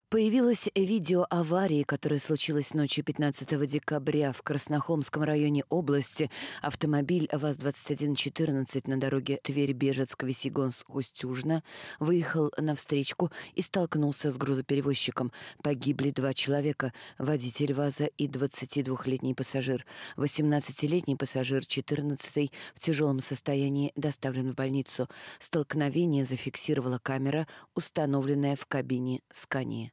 Появилось видео аварии, которая случилась ночью 15 декабря в Краснохолмском районе области. Автомобиль ВАЗ-2114 на дороге Тверь-Бежецк-Весьегонск-Устюжна выехал на встречку и столкнулся с грузоперевозчиком. Погибли 2 человека – водитель ВАЗа и 22-летний пассажир. 18-летний пассажир, 14-й, в тяжелом состоянии доставлен в больницу. Столкновение зафиксировала камера, установленная в кабине Scania.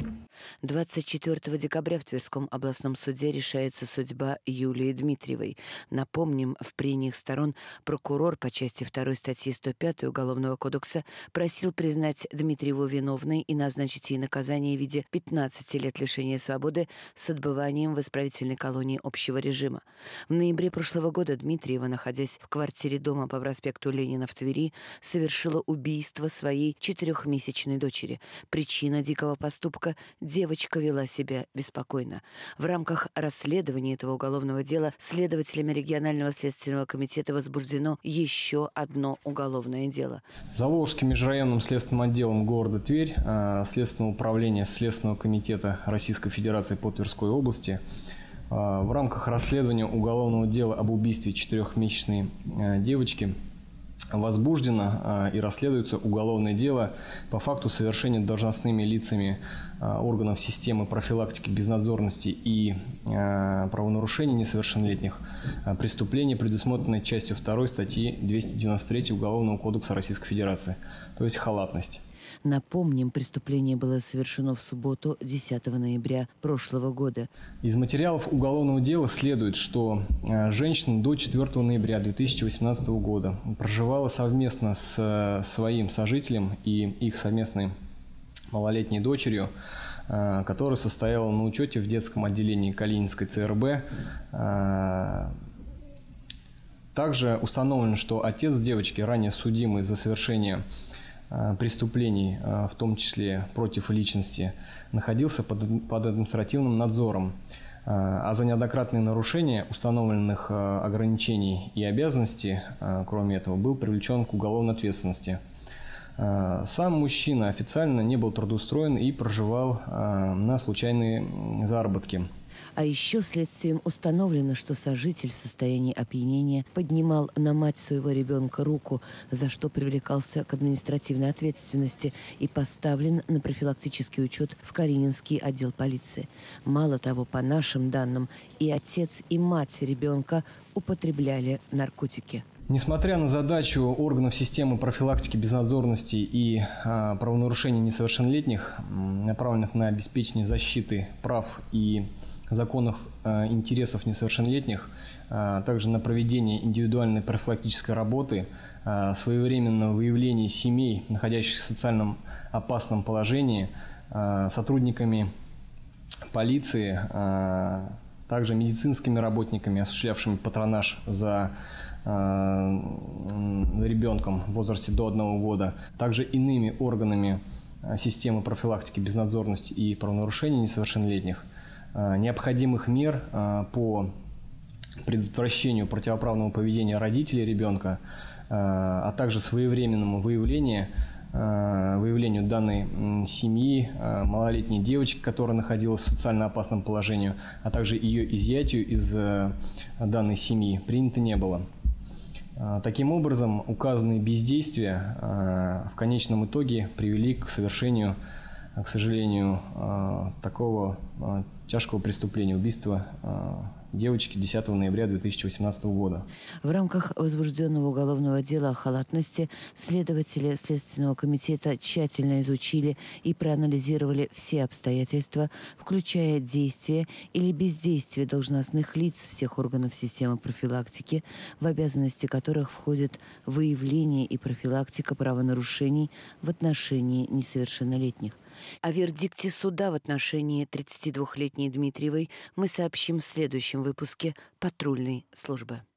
24 декабря в Тверском областном суде решается судьба Юлии Дмитриевой. Напомним, в прениях сторон прокурор по части 2 статьи 105 Уголовного кодекса просил признать Дмитриеву виновной и назначить ей наказание в виде 15 лет лишения свободы с отбыванием в исправительной колонии общего режима. В ноябре прошлого года Дмитриева, находясь в квартире дома по проспекту Ленина в Твери, совершила убийство своей 4-месячной дочери. Причина дикого поступка – девочка вела себя беспокойно. В рамках расследования этого уголовного дела следователями регионального следственного комитета возбуждено еще одно уголовное дело. Заволжским межрайонным следственным отделом города Тверь, Следственного управления Следственного комитета Российской Федерации по Тверской области в рамках расследования уголовного дела об убийстве 4-месячной девочки возбуждено и расследуется уголовное дело по факту совершения должностными лицами органов системы профилактики безнадзорности и правонарушений несовершеннолетних преступлений, предусмотренной частью 2 статьи 293 Уголовного кодекса Российской Федерации, то есть халатность. Напомним, преступление было совершено в субботу, 10 ноября прошлого года. Из материалов уголовного дела следует, что женщина до 4 ноября 2018 года проживала совместно с своим сожителем и их совместной малолетней дочерью, которая состояла на учете в детском отделении Калининской ЦРБ. Также установлено, что отец девочки, ранее судимый за совершение преступлений, в том числе против личности, находился под административным надзором, а за неоднократные нарушения установленных ограничений и обязанностей, кроме этого, был привлечен к уголовной ответственности. Сам мужчина официально не был трудоустроен и проживал на случайные заработки. А еще следствием установлено, что сожитель в состоянии опьянения поднимал на мать своего ребенка руку, за что привлекался к административной ответственности и поставлен на профилактический учет в Калининский отдел полиции. Мало того, по нашим данным, и отец, и мать ребенка употребляли наркотики. Несмотря на задачу органов системы профилактики безнадзорности и правонарушений несовершеннолетних, направленных на обеспечение защиты прав и законных интересов несовершеннолетних, также на проведение индивидуальной профилактической работы, своевременного выявления семей, находящихся в социальном опасном положении, сотрудниками полиции, также медицинскими работниками, осуществлявшими патронаж за ребенком в возрасте до 1 года, также иными органами системы профилактики безнадзорности и правонарушений несовершеннолетних, необходимых мер по предотвращению противоправного поведения родителей ребенка, а также своевременному выявлению данной семьи, малолетней девочки, которая находилась в социально опасном положении, а также ее изъятию из данной семьи принято не было. Таким образом, указанные бездействия в конечном итоге привели к совершению, к сожалению, такого тяжкого преступления, убийства девочки 10 ноября 2018 года. В рамках возбужденного уголовного дела о халатности следователи Следственного комитета тщательно изучили и проанализировали все обстоятельства, включая действия или бездействие должностных лиц всех органов системы профилактики, в обязанности которых входит выявление и профилактика правонарушений в отношении несовершеннолетних. О вердикте суда в отношении 32-летней Дмитриевой мы сообщим в следующем выпуске патрульной службы.